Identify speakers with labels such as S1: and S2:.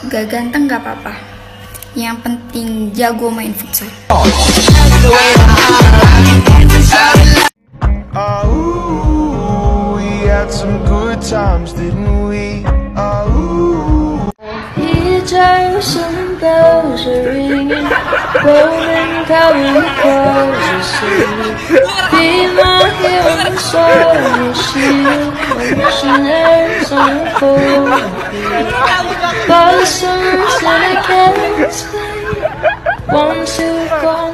S1: Gak ganteng gak apa-apa, yang penting jago main futsal.
S2: Oh, we had some good times, didn't we? Oh.
S3: 一盏圣灯是 ringing, rolling down the closest. Be my hero, so you see, oceans on the floor. But the sun's in a gas, once you've gone.